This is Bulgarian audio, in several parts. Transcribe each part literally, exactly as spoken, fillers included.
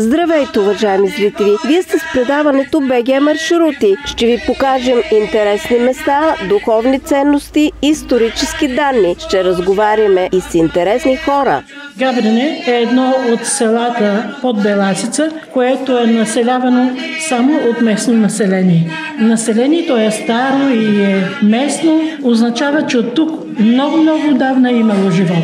Здравейте, уважаеми зрители! Вие сте с предаването БГ Маршрути. Ще ви покажем интересни места, духовни ценности, исторически данни. Ще разговаряме и с интересни хора. Габрене е едно от селата под Беласица, което е населявано само от местно население. Населението е старо и е местно, означава, че от тук много-много давна е имало живот.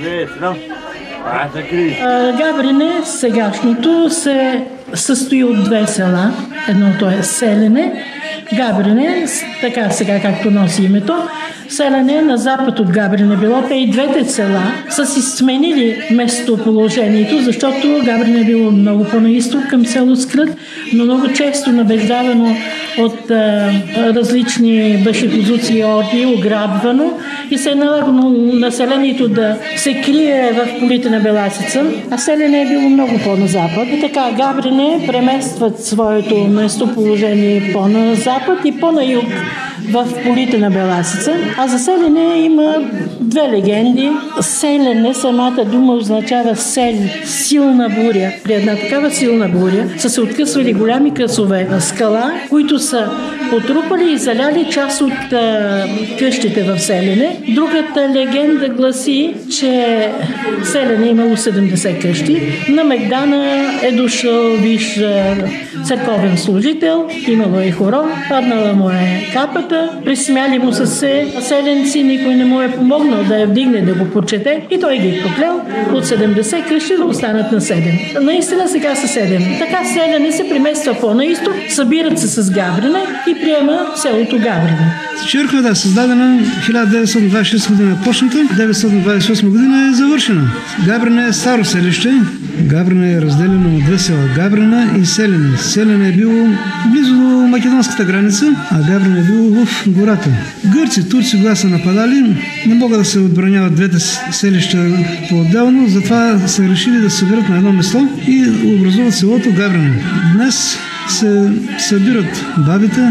Габрене, сегашното, се състои от две села. Едното е Селене. Габрене, така сега както носи името. Селене на запад от Габрене било. Те и двете села са си сменили местоположението, защото Габрене е било много по-на изток към село Скрът, но много често набеждавано от а, различни башибозуци и орди, ограбвано и се е налагано населението да се крие в полите на Беласица, а Селене е било много по-на запад. И така Габрене преместват своето местоположение по-на запад и по-на юг в полите на Беласица. А за Селене има две легенди. Селене, самата дума означава сел, силна буря. При една такава силна буря са се откъсвали голями късове скала, които са потрупали и заляли част от а, къщите в Селене. Другата легенда гласи, че Селене е имало седемдесет къщи. На Мегдана е дошъл виж църковен служител, имало е хором, паднала му е капата, присмяли му са се селенци, никой не му е помогнал да я вдигне, да го почете и той ги е проклел от седемдесет къщи да останат на седем. Наистина сега са седем. Така Селене се премества по-на изток, събират се с Габрене и приема селото Габрене. Черквата е създадена хиляда деветстотин двадесет и шеста година е почната, хиляда деветстотин двадесет и осма година е завършена. Габрене е старо селище. Габрене е разделено на две села – Габрене и Селене. Селене е било близо до македонската граница, а Габрене е било в гората. Гърци, турци, когато са нападали, не могат да се отбраняват двете селища по-отделно, затова са решили да се съберат на едно место и образуват селото Габрене. Днес се събират бабите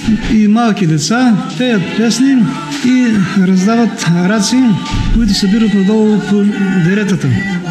и малки деца, пеят песни и раздават раци, които събират надолу по деретата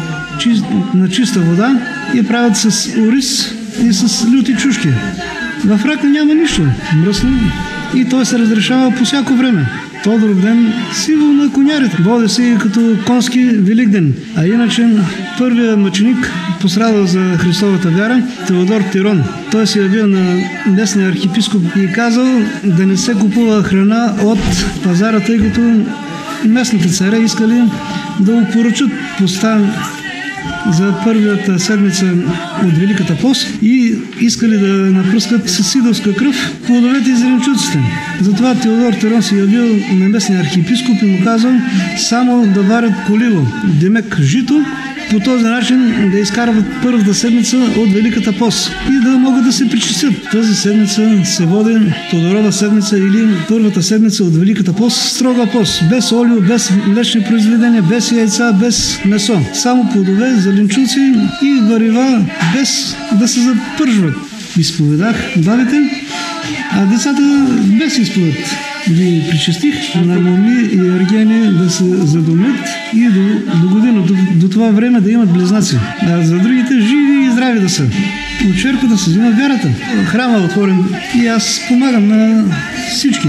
на чиста вода и правят с ориз и с люти чушки. В рака няма нищо мръсно и той се разрешава по всяко време. Тодор ден символ на конярите. Води се като конски Великден. А иначе първият мъченик, пострадал за Христовата вяра, Теодор Тирон. Той се явил на местния архиепископ и казал да не се купува храна от пазара, тъй като местните царе искали да опоръчат поста за първата седмица от Великата пост и искали да напръскат с сидовска кръв плодовете и зеленчуците. Затова Теодор Тирон се явил на местния архиепископ и му казал само да варят коливо, демек жито, по този начин да изкарват първата седмица от Великата пост и да могат да се причислят. Тази седмица се води Тодорова седмица или първата седмица от Великата пост, строга пост, без олио, без млечни произведения, без яйца, без месо. Само плодове, зеленчуци и варива, без да се запържват. Изповедах бабите, а децата без изповед ги причастих на моми и ергени да се задумят и до, до година, до, до това време да имат близнаци, а за другите живи и здрави да са. От черквата се взима вярата. Храма е отворен и аз помагам на всички.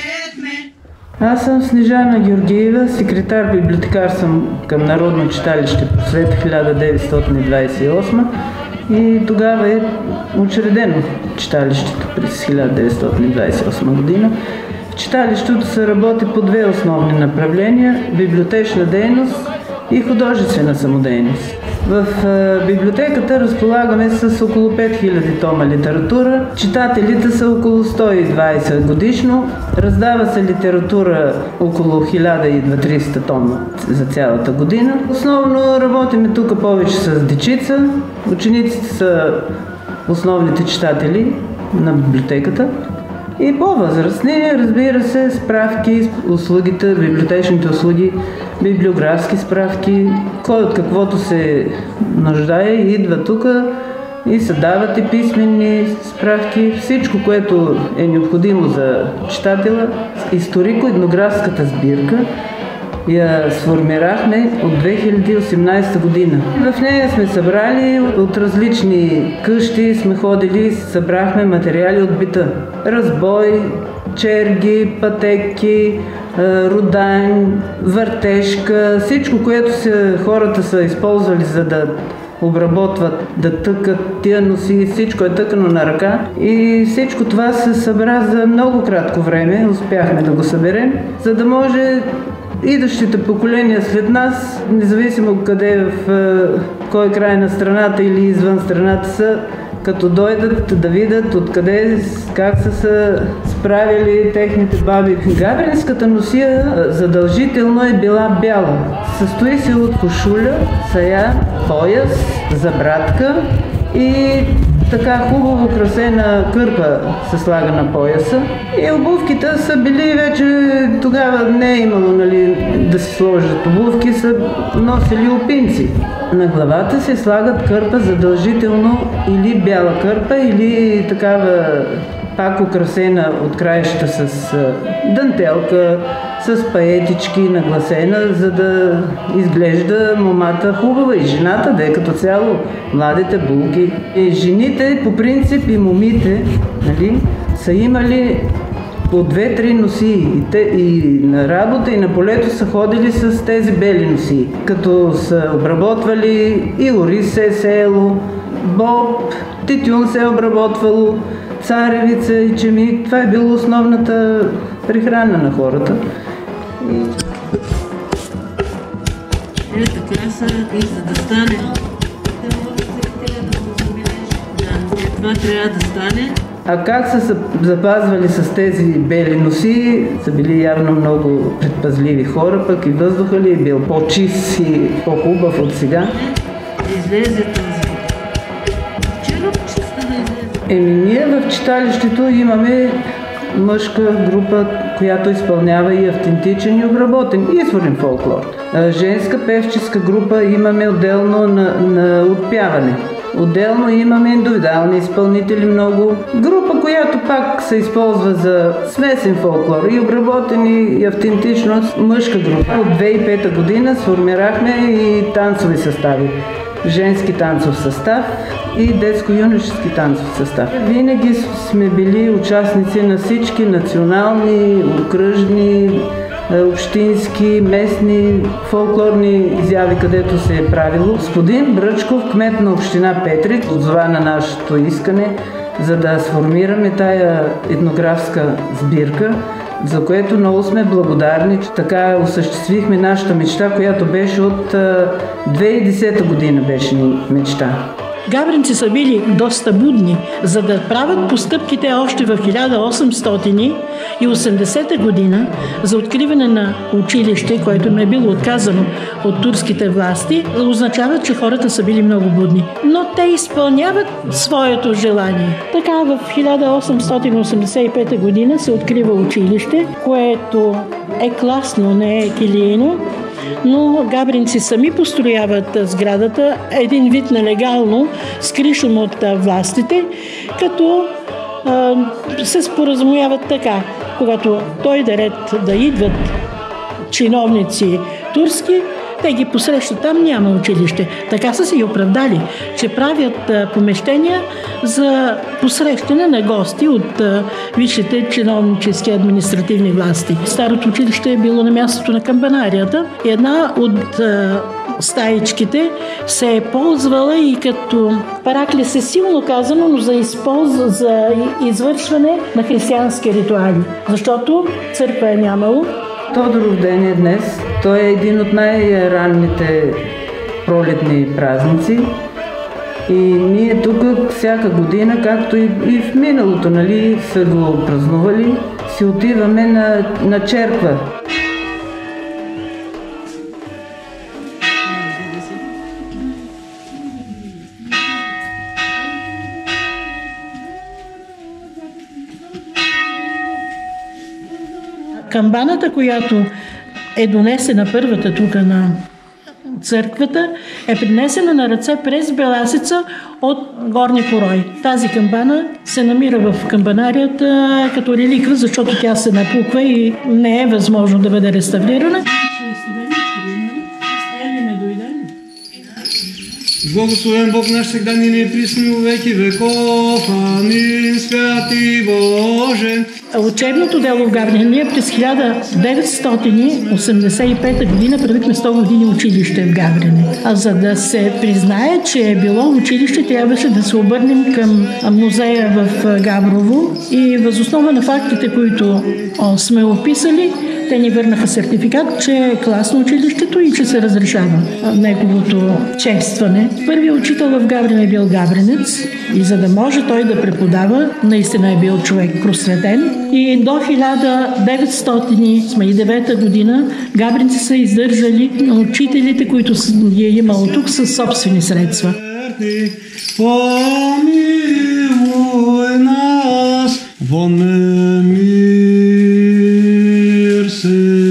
Аз съм Снежана Георгиева, секретар, библиотекар съм към Народно читалище Просвета хиляда деветстотин двадесет и осма и тогава е учредено читалището през хиляда деветстотин двадесет и осма година. В читалището се работи по две основни направления – библиотечна дейност и художествена самодейност. В библиотеката разполагаме с около пет хиляди тома литература. Читателите са около сто и двадесет годишно. Раздава се литература около хиляда и триста тома за цялата година. Основно работиме тук повече с дечица. Учениците са основните читатели на библиотеката. И по-възрастни, разбира се, справки, услугите, библиотечните услуги, библиографски справки, кой от каквото се нуждае, идва тук и се дават и писмени справки, всичко, което е необходимо за читателя, историко-етнографската сбирка, я сформирахме от две хиляди и осемнадесета година. В нея сме събрали от различни къщи, сме ходили, събрахме материали от бита. Разбой, черги, пътеки, рудань, въртежка, всичко, което се, хората са използвали, за да обработват, да тъкат тия носи, всичко е тъкано на ръка. И всичко това се събра за много кратко време, успяхме да го съберем, за да може идващите поколения след нас, независимо къде, в кой край на страната или извън страната са, като дойдат да видят откъде, как са се справили техните баби. Габренската носия задължително е била бяла. Състои се от кошуля, сая, пояс, забрадка и така хубаво украсена кърпа се слага на пояса. И обувките са били вече, тогава не е имало, нали, да си сложат обувки, са носили опинци. На главата се слагат кърпа задължително, или бяла кърпа, или такава пак украсена от краища с дантелка, с паетички нагласена, за да изглежда момата хубава и жената да е като цяло младите булки. И жените по принцип и момите, нали, са имали по две-три носии и, те, и на работа и на полето са ходили с тези бели носии, като са обработвали и ориз се е сеело, боб, тютюн се е обработвало, царевица и чемик. Това е било основната прехрана на хората. И... Е, така са и за да стане. Да, това трябва да стане. А как са се запазвали с тези бели носи? Са били явно много предпазливи хора, пък и въздуха ли е бил по-чист и по-хубав от сега? Излезе този. Черно чиста да излезе. Еми, ние в читалището имаме мъжка група, която изпълнява и автентичен и обработен изворен фолклор. Женска певческа група имаме отделно на, на отпяване. Отделно имаме индивидуални изпълнители много. Група, която пак се използва за смесен фолклор и обработен и автентичност, мъжка група. От две хиляди и пета година сформирахме и танцови състави. Женски танцов състав и детско-юношески танцов състав. Винаги сме били участници на всички национални, окръжни, общински, местни, фолклорни изяви, където се е правило. Господин Бръчков, кмет на община Петрич, отзова на нашето искане, за да сформираме тая етнографска сбирка, за което много сме благодарни, че така осъществихме нашата мечта, която беше от две хиляди и десета година беше ни мечта. Габренци са били доста будни, за да правят постъпките още в хиляда осемстотин и осемдесета година за откриване на училище, което им е било отказано от турските власти, означава, че хората са били много будни. Но те изпълняват своето желание. Така в хиляда осемстотин осемдесет и пета година се открива училище, което е класно, не е килийно, но габренци сами построяват сградата, един вид нелегално, с кришом от властите, като а, се споразумяват така, когато дойде ред да идват чиновници турски, те ги посрещат, там няма училище. Така са си и оправдали, че правят а, помещения за посрещане на гости от а, висшите чиновнически административни власти. Старото училище е било на мястото на камбанарията. Една от а, стаичките се е ползвала и като параклис е силно казано, но за, използва, за извършване на християнски ритуали, защото църква е нямало. Тодоров ден е днес. Той е един от най-ранните пролетни празници. И ние тук всяка година, както и, и в миналото, нали, са го празнували, си отиваме на, на черква. Камбаната, която е донесена първата тук на църквата, е принесена на ръце през Беласица от Горни Порой. Тази камбана се намира в камбанарията като реликва, защото тя се напуква и не е възможно да бъде реставрирана. Благословен Бог наш сега ни не присни во веки веков. Амин. Святи Боже. Учебното дело в Габрене, ние през хиляда деветстотин осемдесет и пета година правихме сто години училище в Габрене. А за да се признае, че е било училище, трябваше да се обърнем към музея в Габрово и въз основа на фактите, които о, сме описали, те ни върнаха сертификат, че е класно училището и че се разрешава неговото честване. Първият учител в Габрене е бил габренец и за да може той да преподава, наистина е бил човек просветен. И до хиляда деветстотин и девета година габренци са издържали на учителите, които ги е имало тук със собствени средства. Помилуй нас, вон мир се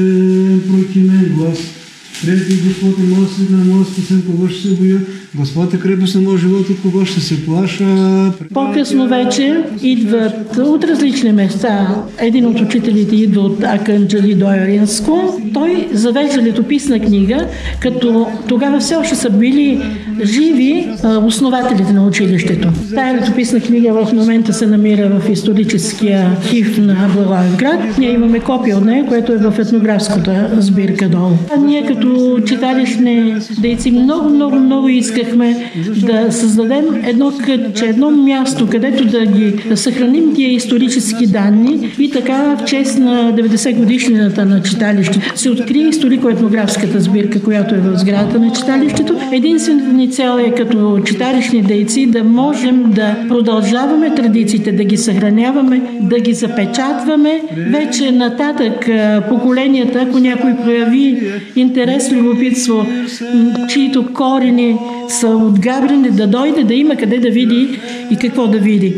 прокине глас. Прежде Господ и моят след на моят спасен, кого ще се боя. Господ е крепост на моят живот, от кого ще се плаша. По-късно вече идват от различни места. Един от учителите идва от Аканджели Дойринско. Той завежда летописна книга, като тогава все още са били живи основателите на училището. Тая летописна книга в момента се намира в историческия архив на Благоевград. Ние имаме копия от нея, което е в етнографската сбирка долу. А ние като читалищни дейци много, много, много искахме да създадем едно кътче, едно място, където да ги да съхраним тия исторически данни и така в чест на деветдесет годишнината на читалището се открие историко-етнографската сбирка, която е в сградата на читалището. Единствената ни цел е като читалищни дейци да можем да продължаваме традициите, да ги съхраняваме, да ги запечатваме. Вече нататък поколенията, ако някой прояви интерес, любопитство, чието корени са от Габрене, да дойде, да има къде да види и какво да види.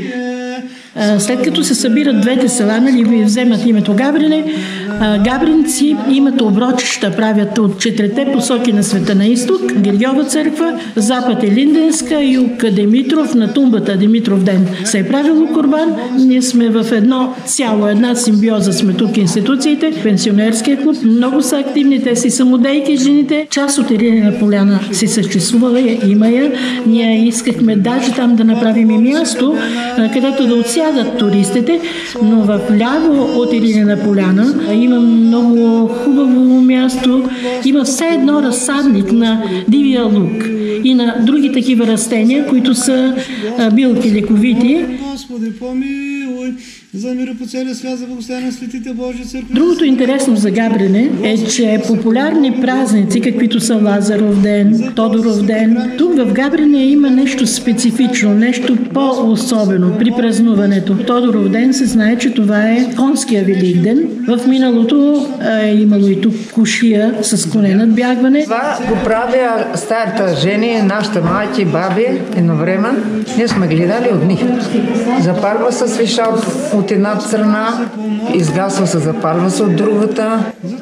След като се събират двете села, нали, вземат името Габрене, габренци имат оброчища, правят от четирите посоки на света на изток, Гергьова църква, запад е Линденска, юг Димитров, на тумбата Димитров ден се е правило курбан. Ние сме в едно цяло, една симбиоза сме тук институциите, пенсионерския клуб, много са активни, те си самодейки жените, част от Иринена поляна си съществувала, има я. Ние искахме даже там да направим и място, където да отсядат туристите, но в ляво от Иринена поляна има много хубаво място, има все едно разсадник на дивия лук и на други такива растения, които са билки лековити. Господи, помилуй, за мира по целия свят, за благословение на светите Божия църкви. Другото интересно за Габрене е, че популярни празници, каквито са Лазаров ден, Тодоров ден, тук в Габрене има нещо специфично, нещо по-особено при празнуването. Тодоров ден се знае, че това е конския Великден. В миналото е имало и тук кушия с коне надбягване. Това го правя старите жени, нашите майки, баби, едно време. Ние сме гледали от них. Запалва се свещал от една страна, изгасва се, запалва се от другата.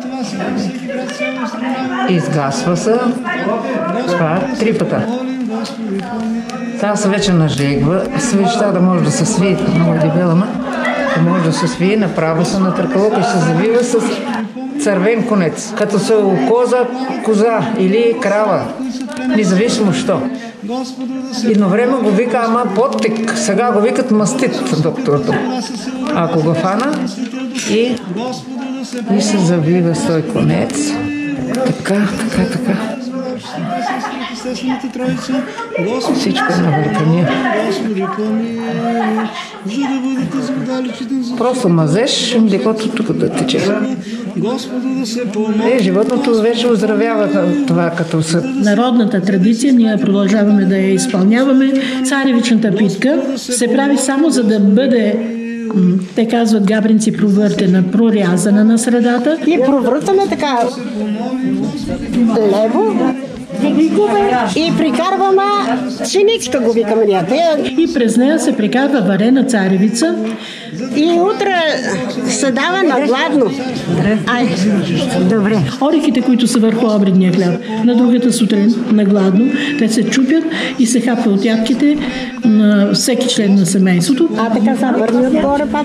Изгасва се. Това три пъта. Та се вече нажегва. Свеща да може да се свие, много дебела, ма. Да може да се свие, направо се на търкалок и се завива с цървен конец. Като се коза, коза или крава. Независимо що. Едно време го вика, ама подтик. Сега го викат мастит, докторът. Ако го фана и, и се завива с той конец. Така, така, така. Всичко е на въркания. Просто мазеш млекото тук да тече. Е, животното вече оздравява това като са. Народната традиция, ние продължаваме да я изпълняваме. Царевичната питка се прави само за да бъде, те казват габренци, провъртена, прорязана на средата. И провъртаме така лево и прикарваме пшеничка, го викаме ние. И през нея се прикарва варена царевица. И утре се дава на гладно. Ай, добре. Орехите, които са върху обредния хляб, на другата сутрин на гладно, те се чупят и се хапва от ябките на всеки член на семейството. А така са върни отгоре пак.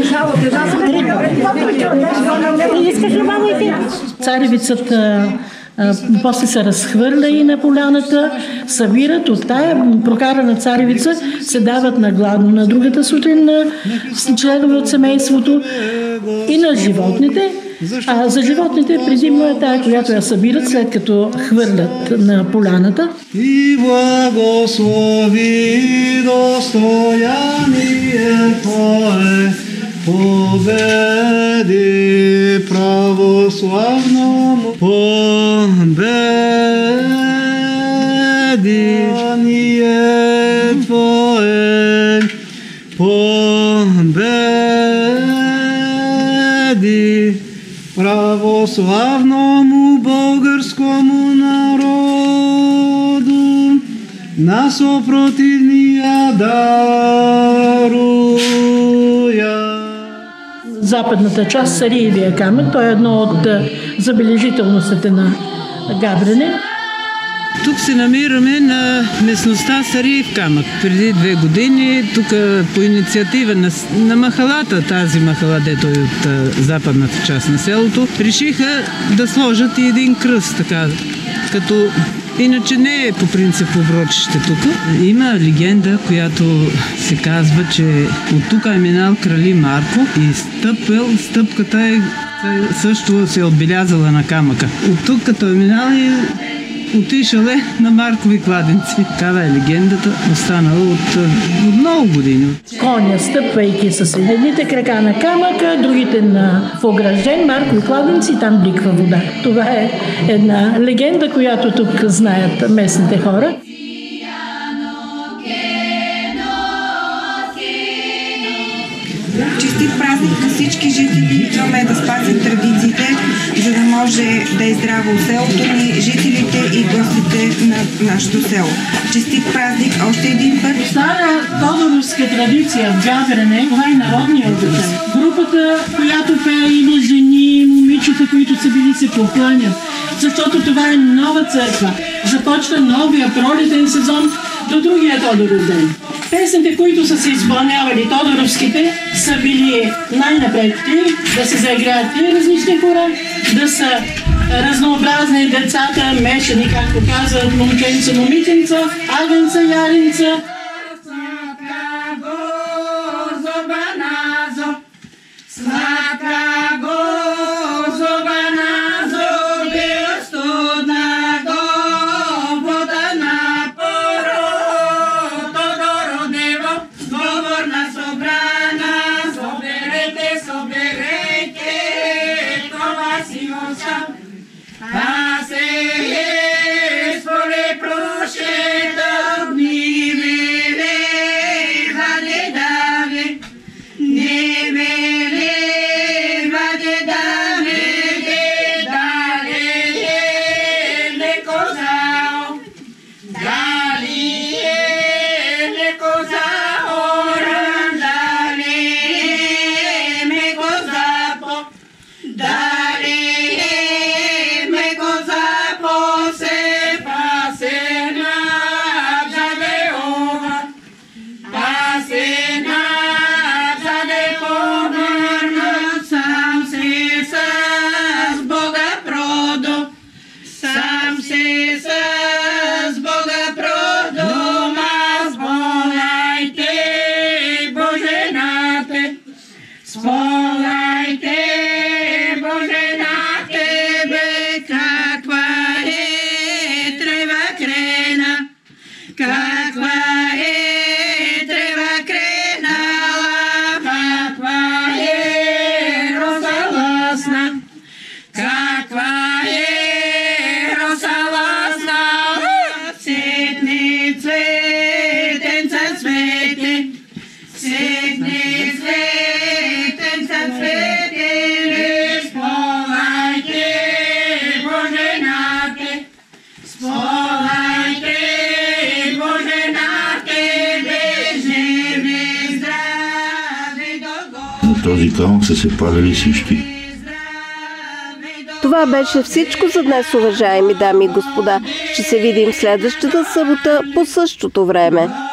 Царевицата после се разхвърля и на поляната, събират от тая прокарана царевица, се дават на гладно на другата сутрин на членове от семейството и на животните. А за животните предимно е тая, която я събират след като хвърлят на поляната. И благослови достояние Твое, победи православному, победи Твое, победи православному българскому народу, на съпротивния даруя. Западната част, Сариевия камък, той е едно от забележителностите на Габрене. Тук се намираме на местността Сариев камък. Преди две години, тук по инициатива на, на махалата, тази махала, дето е от а, западната част на селото, решиха да сложат и един кръст, така, като иначе не е по принцип оброчище тук. Има легенда, която се казва, че от тук е минал крали Марко и стъпил, стъпката е също се е отбелязала на камъка. От тук като е минал и отишъл е на Маркови кладенци. Такава е легендата, останала от, от много години. Коня, стъпвайки с едните крака на камъка, другите на огражден, Маркови кладенци, там бликва вода. Това е една легенда, която тук знаят местните хора. Честит празник на всички жители. Искаме да спазим традициите, за да може да е здраво селото ни, жителите и гостите на нашето село. Честит празник още един път. Стара тодоровска традиция в Габрене, това е народния обичай. Групата, която пее, има жени, момичета, които са били, се покланят. Защото това е нова църква. Започва новия пролетен сезон до другия Тодоров ден. Песните, които са се изпълнявали тодоровските, са били най-напред три, да се заиграят три различни хора, да са разнообразни децата, мешани, както казват, момченца, момиченца, агънца, яринца. Този камък са се палили всички. Това беше всичко за днес, уважаеми дами и господа. Ще се видим следващата събота по същото време.